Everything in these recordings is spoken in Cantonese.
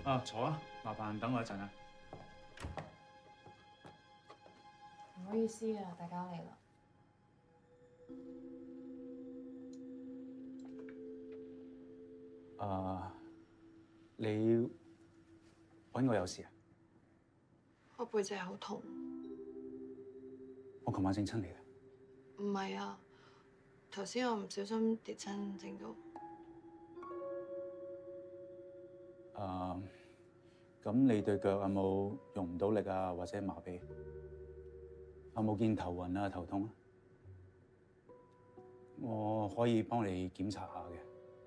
啊，坐啊，麻煩等我一陣啊。 唔好意思啊，大家嚟啦。 你揾我有事啊？ 我背脊好痛。 我琴晚整親你嘅。 唔係啊，頭先我唔小心跌親整到。 咁你對腳有冇用唔到力啊，或者麻痹？有冇見頭暈啊、頭痛啊？我可以幫你檢查下嘅。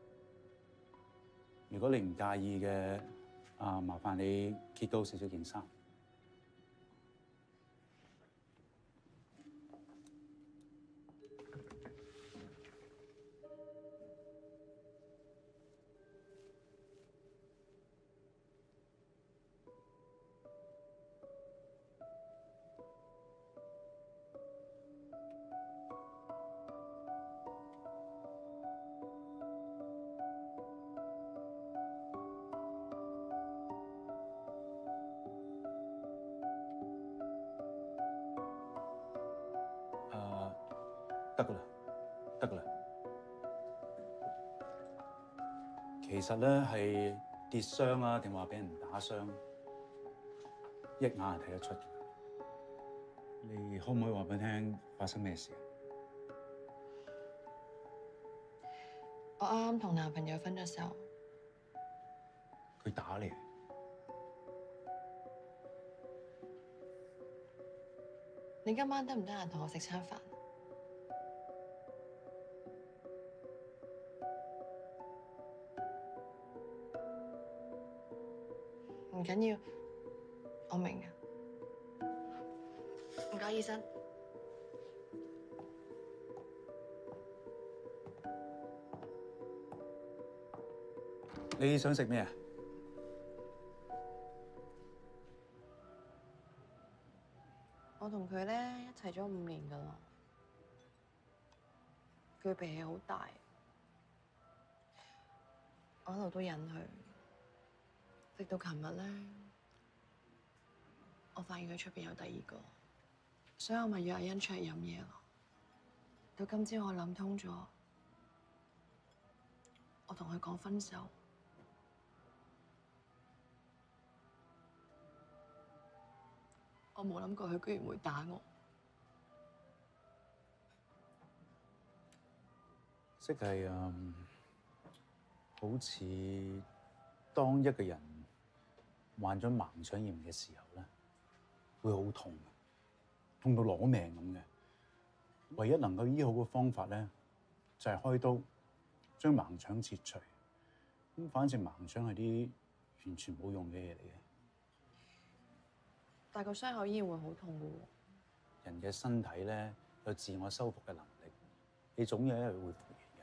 如果你唔介意嘅，麻煩你揭高少少件衫。得㗎啦，得㗎啦。其實咧係跌傷啊，定話俾人打傷，一眼係睇得出嘅。你可唔可以話俾我聽發生咩事？ 我啱啱同男朋友分咗手。 佢打你？ 你今晚得唔得閒同我食餐飯？唔緊要，我明嘅。唔該，醫生。 你想食咩啊？ 我同佢咧一齊咗5年㗎啦，佢脾氣好大，我一路都忍佢，直到琴日咧，我發現佢出邊有第二個，所以我咪約阿欣出嚟飲嘢咯。到今朝我諗通咗，我同佢講分手。我冇諗過佢居然會打我。 即係好似當一個人患咗盲腸炎嘅時候咧，會好痛，痛到攞命咁嘅。唯一能夠醫好嘅方法咧，就係開刀將盲腸切除。咁反正盲腸係啲完全冇用嘅嘢嚟嘅。 但個傷口依然會好痛嘅喎。 人嘅身體咧有自我修復嘅能力，你總有一日會復原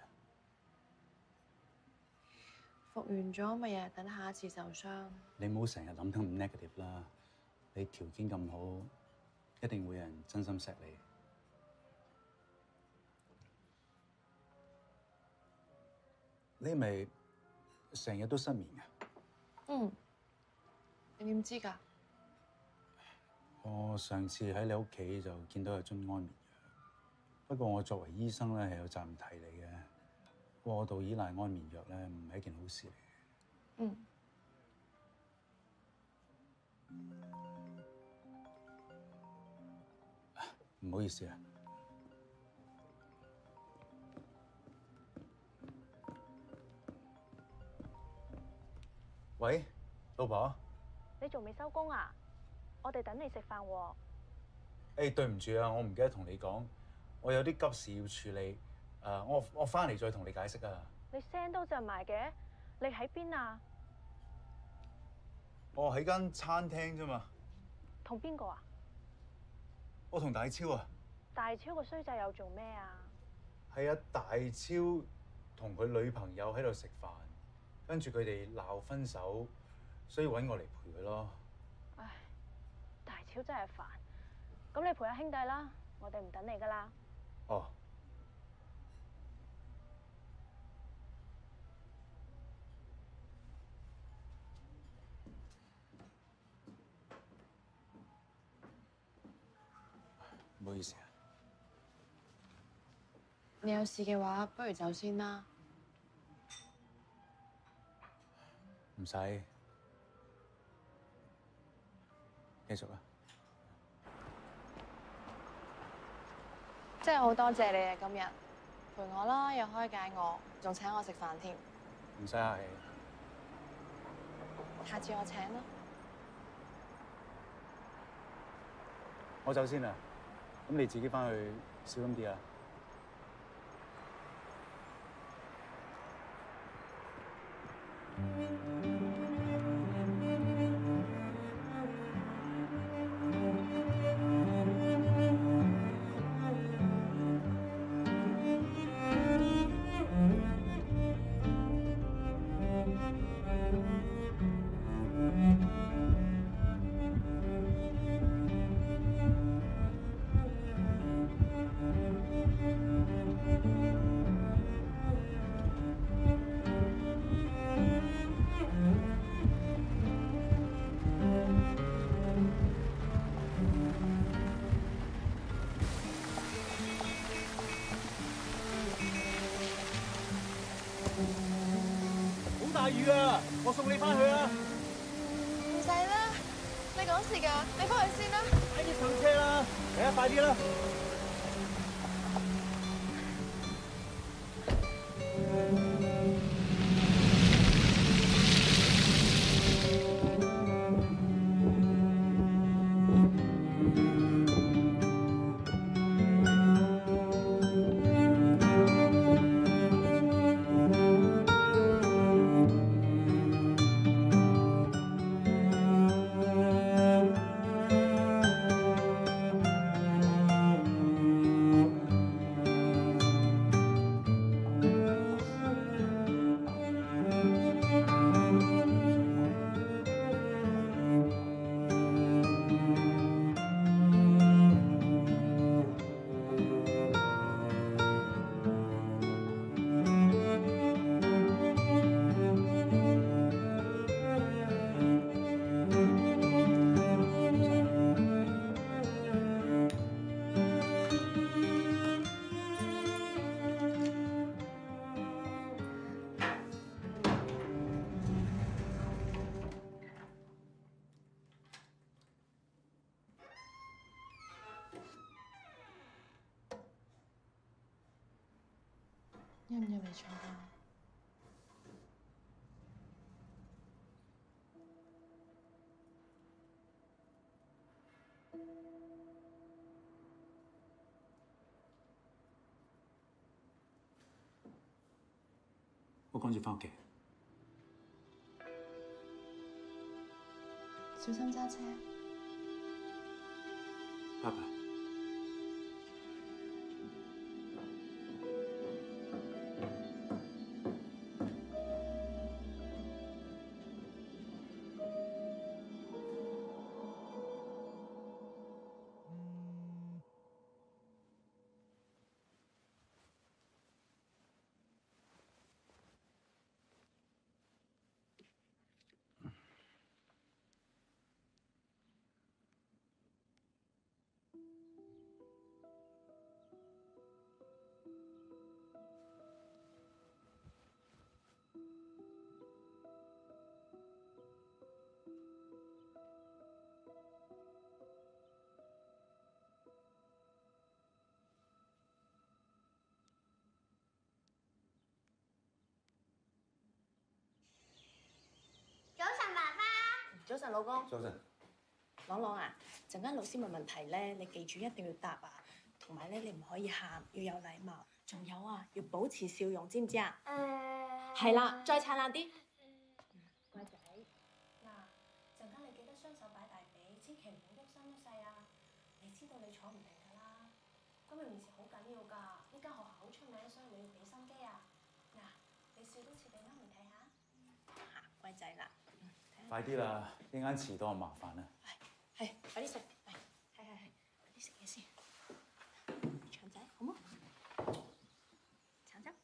嘅。 復完咗咪日日等下一次受傷。你唔好成日諗得咁 negative 啦。你條件咁好，一定會有人真心錫你。你係咪成日都失眠嘅？ 嗯，你點知㗎？ 我上次喺你屋企就見到有樽安眠藥，不過我作為醫生咧係有責任提你嘅。過度依賴安眠藥咧唔係一件好事嚟嘅。唔好意思啊。喂，老婆。 你仲未收工啊？我哋等你食飯喎。 對唔住啊，我唔記得同你講，我有啲急事要處理。我翻嚟再同你解釋啊。 你聲都震埋嘅，你喺邊啊？ 我喺間餐廳啫嘛。 同邊個啊？ 我同大超啊。 大超個衰仔又做咩啊？ 係啊，大超同佢女朋友喺度食飯，跟住佢哋鬧分手，所以揾我嚟陪佢咯。 唉，大超真係煩。咁你陪下兄弟啦，我哋唔等你噶啦。 哦。 你有事嘅話，不如走先啦。 唔使，繼續啊！ 真係好多謝你啊！今日陪我啦，又開解我，仲請我食飯添。 唔使客氣。 下次我請啦。 我走先啦，咁你自己翻去小心啲啊！大雨啊！我送你翻去啊！ 唔使啦，你趕時間，你翻去先啦。 快啲上車啦！嚟啊，快啲啦！ 要唔要嚟坐下？ 我趕住翻屋企， 小心揸車。 拜拜。 早晨，老公。 早晨。 朗朗啊，陣間老師問問題咧，你記住一定要答啊，同埋咧你唔可以喊，要有禮貌。仲有啊，要保持笑容，知唔知啊？係啦，再燦爛啲。乖仔。嗱，陣間你記得雙手擺大髀，千祈唔好喐身喐勢啊！你知道你坐唔定㗎啦，今日面試好緊要㗎，呢間學校好出名，所以你要俾心機啊！嗱，你笑多次俾媽咪睇下。嚇，乖仔啦。 快啲啦，一陣間遲到就麻煩啦。 係，快啲食，係，快啲食嘢先。腸仔好冇？橙汁。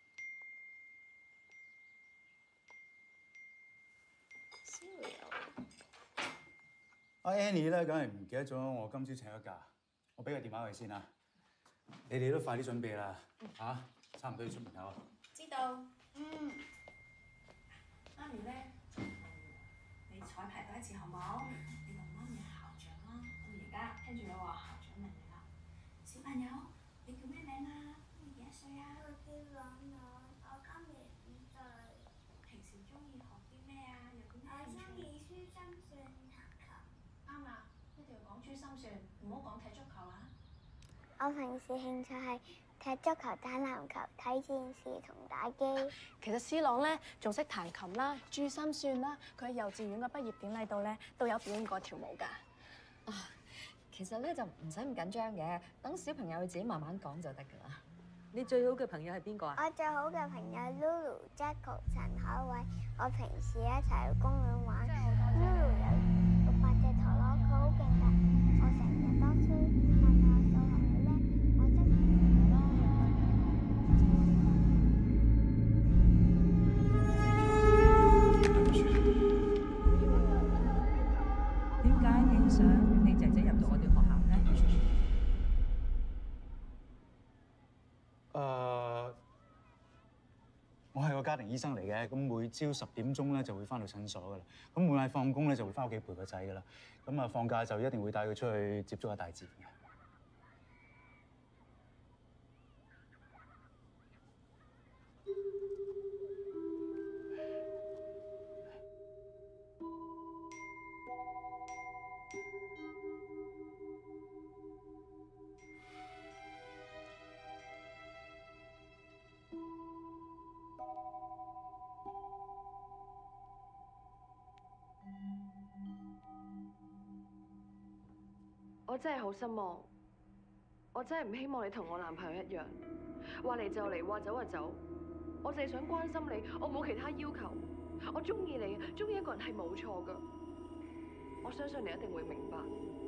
乖。Cereal。 阿 Annie 咧，梗係唔記得咗我今朝請咗假，我俾個電話佢先啊。你哋都快啲準備啦，嚇，差唔多要出門口。 知道。媽咪咧，你彩排多一次好冇？你問媽咪係校長啦。咁而家聽住我話校長問你啦。小朋友，你叫咩名啊？今年幾多歲啊？ 我叫朗朗，我今年5歲。 平時中意學啲咩啊？有啲咩我興趣？ 中意書心算彈琴。 啱啦，一定要講珠心算，唔好講踢足球啊！ 我平時興趣係踢足球、打籃球、睇電視同打機。 其實 C 朗咧仲識彈琴啦、珠心算啦，佢喺幼稚園嘅畢業典禮度咧都有表演過跳舞㗎。 其實咧就唔使咁緊張嘅，等小朋友自己慢慢講就得㗎啦。 你最好嘅朋友係邊個啊？ 我最好嘅朋友 Lulu、Jacko、陳海偉，我平時一齊去公園玩。Lulu 有600隻陀螺，佢好勁㗎。我成日多書，但係我數學好叻，我識。 點解你想你姐姐入到我哋學校呢？ 我係個家庭醫生嚟嘅，咁每朝10點鐘咧就會翻到診所噶啦。咁每晚放工咧就會翻屋企陪個仔噶啦。咁啊放假就一定會帶佢出去接觸下大自然嘅。 我真係好失望，我真係唔希望你同我男朋友一樣，話嚟就嚟，話走就走。我淨係想關心你，我冇其他要求。我中意你，中意一個人係冇錯㗎。我相信你一定會明白。